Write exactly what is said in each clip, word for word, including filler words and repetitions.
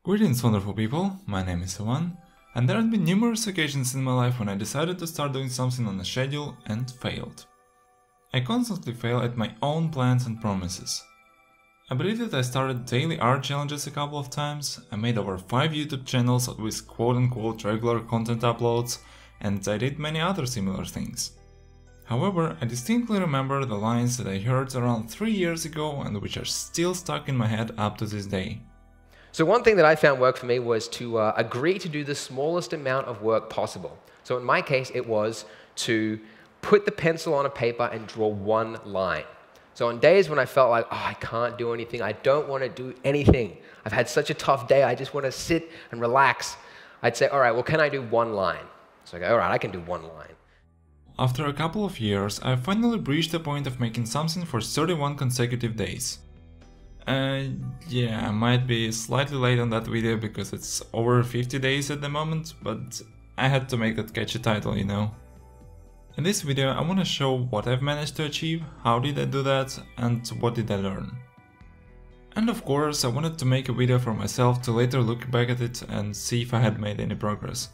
Greetings, wonderful people, my name is Ivan, and there have been numerous occasions in my life when I decided to start doing something on a schedule and failed. I constantly fail at my own plans and promises. I believe that I started daily art challenges a couple of times, I made over five YouTube channels with quote-unquote regular content uploads, and I did many other similar things. However, I distinctly remember the lines that I heard around three years ago and which are still stuck in my head up to this day. So one thing that I found worked for me was to uh, agree to do the smallest amount of work possible. So in my case, it was to put the pencil on a paper and draw one line. So on days when I felt like, oh, I can't do anything, I don't want to do anything, I've had such a tough day, I just want to sit and relax, I'd say, all right, well, can I do one line? So I go, all right, I can do one line. After a couple of years, I finally reached the point of making something for thirty-one consecutive days. Uh, yeah, I might be slightly late on that video because it's over fifty days at the moment, but I had to make that catchy title, you know. In this video I want to show what I've managed to achieve, how did I do that, and what did I learn. And of course I wanted to make a video for myself to later look back at it and see if I had made any progress.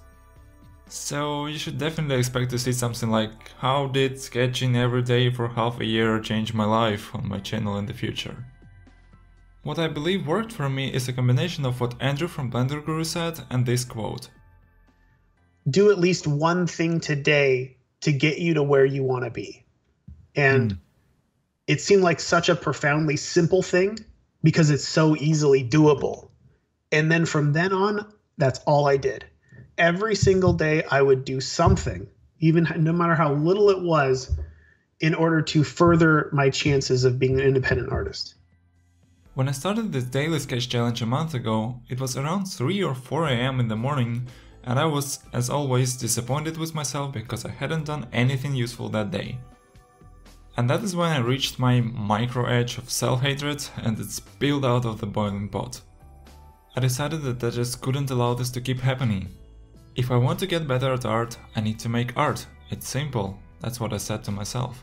So you should definitely expect to see something like how did sketching every day for half a year change my life on my channel in the future. What I believe worked for me is a combination of what Andrew from Blender Guru said and this quote. Do at least one thing today to get you to where you want to be. And mm. it seemed like such a profoundly simple thing because it's so easily doable. And then from then on, that's all I did. Every single day I would do something, even no matter how little it was, in order to further my chances of being an independent artist. When I started this daily sketch challenge a month ago, it was around three or four A M in the morning, and I was, as always, disappointed with myself because I hadn't done anything useful that day. And that is when I reached my micro edge of self-hatred and it spilled out of the boiling pot. I decided that I just couldn't allow this to keep happening. If I want to get better at art, I need to make art. It's simple, that's what I said to myself.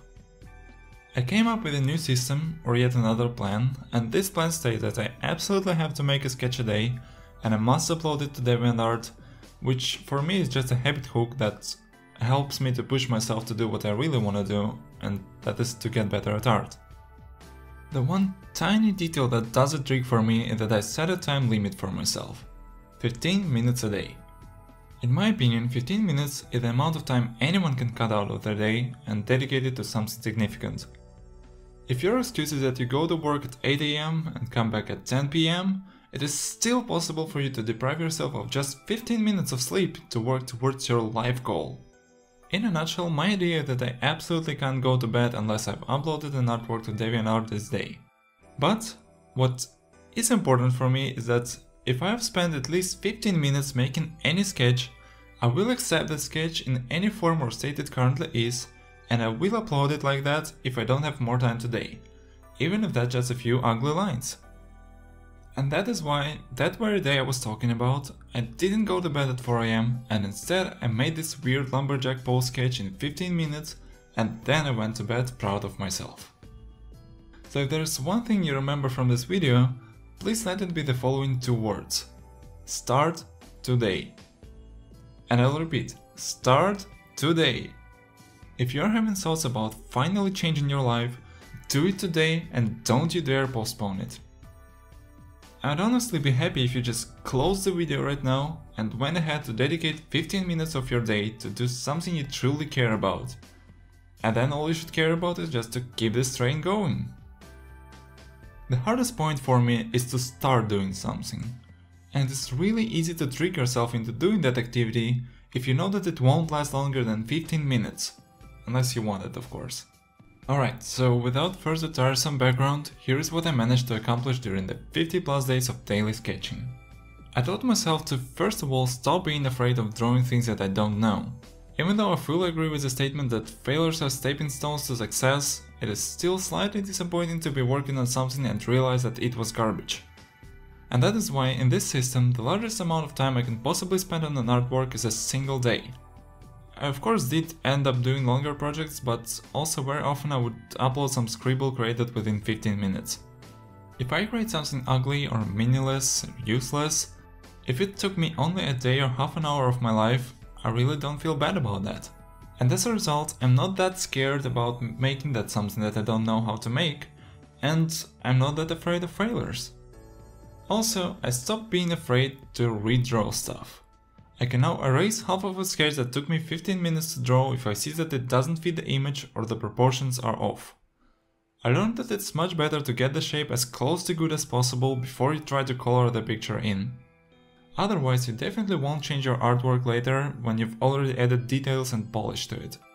I came up with a new system, or yet another plan, and this plan states that I absolutely have to make a sketch a day, and I must upload it to DeviantArt, which for me is just a habit hook that helps me to push myself to do what I really want to do, and that is to get better at art. The one tiny detail that does a trick for me is that I set a time limit for myself. fifteen minutes a day. In my opinion, fifteen minutes is the amount of time anyone can cut out of their day and dedicate it to something significant. If your excuse is that you go to work at eight A M and come back at ten P M, it is still possible for you to deprive yourself of just fifteen minutes of sleep to work towards your life goal. In a nutshell, my idea is that I absolutely can't go to bed unless I've uploaded an artwork to DeviantArt this day. But what is important for me is that if I have spent at least fifteen minutes making any sketch, I will accept that sketch in any form or state it currently is, and I will upload it like that if I don't have more time today, even if that's just a few ugly lines. And that is why, that very day I was talking about, I didn't go to bed at four A M and instead I made this weird lumberjack pose sketch in fifteen minutes and then I went to bed proud of myself. So if there's one thing you remember from this video, please let it be the following two words. Start today. And I'll repeat, start today. If you're having thoughts about finally changing your life, do it today and don't you dare postpone it. I'd honestly be happy if you just closed the video right now and went ahead to dedicate fifteen minutes of your day to do something you truly care about. And then all you should care about is just to keep this train going. The hardest point for me is to start doing something. And it's really easy to trick yourself into doing that activity if you know that it won't last longer than fifteen minutes. Unless you want it, of course. Alright, so without further tiresome background, here is what I managed to accomplish during the fifty plus days of daily sketching. I taught myself to first of all stop being afraid of drawing things that I don't know. Even though I fully agree with the statement that failures are stepping stones to success, it is still slightly disappointing to be working on something and realize that it was garbage. And that is why in this system the largest amount of time I can possibly spend on an artwork is a single day. I of course did end up doing longer projects, but also very often I would upload some scribble created within fifteen minutes. If I create something ugly or meaningless or useless, If it took me only a day or half an hour of my life, I really don't feel bad about that. And as a result, I'm not that scared about making that something that I don't know how to make, and I'm not that afraid of failures. Also, I stopped being afraid to redraw stuff. I can now erase half of a sketch that took me fifteen minutes to draw if I see that it doesn't fit the image or the proportions are off. I learned that it's much better to get the shape as close to good as possible before you try to color the picture in. Otherwise, you definitely won't change your artwork later when you've already added details and polish to it.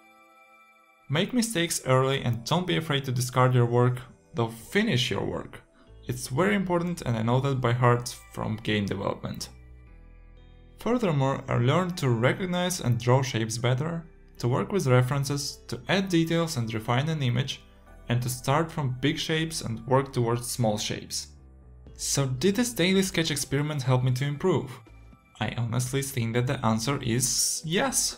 Make mistakes early and don't be afraid to discard your work, though finish your work. It's very important, and I know that by heart from game development. Furthermore, I learned to recognize and draw shapes better, to work with references, to add details and refine an image, and to start from big shapes and work towards small shapes. So did this daily sketch experiment help me to improve? I honestly think that the answer is yes.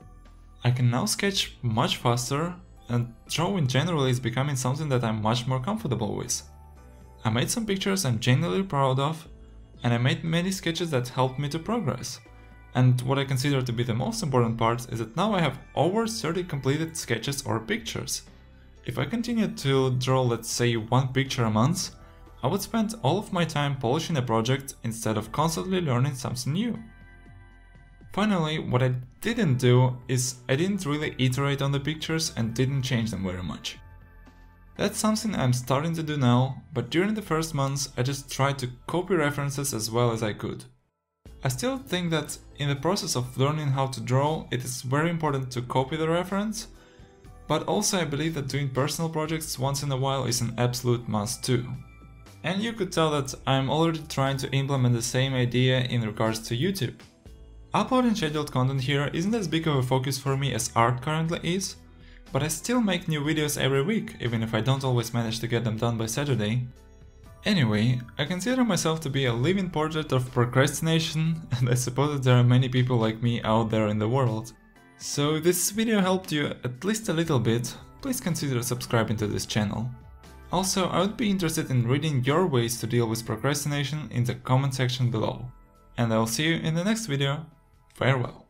I can now sketch much faster, and drawing generally is becoming something that I'm much more comfortable with. I made some pictures I'm genuinely proud of, and I made many sketches that helped me to progress. And what I consider to be the most important part is that now I have over thirty completed sketches or pictures. If I continued to draw, let's say, one picture a month, I would spend all of my time polishing a project instead of constantly learning something new. Finally, what I didn't do is I didn't really iterate on the pictures and didn't change them very much. That's something I'm starting to do now, but during the first months I just tried to copy references as well as I could. I still think that in the process of learning how to draw, it is very important to copy the reference, but also I believe that doing personal projects once in a while is an absolute must too. And you could tell that I'm already trying to implement the same idea in regards to YouTube. Uploading scheduled content here isn't as big of a focus for me as art currently is, but I still make new videos every week, even if I don't always manage to get them done by Saturday. Anyway, I consider myself to be a living portrait of procrastination, and I suppose that there are many people like me out there in the world. So if this video helped you at least a little bit, please consider subscribing to this channel. Also, I would be interested in reading your ways to deal with procrastination in the comment section below. And I'll see you in the next video. Farewell.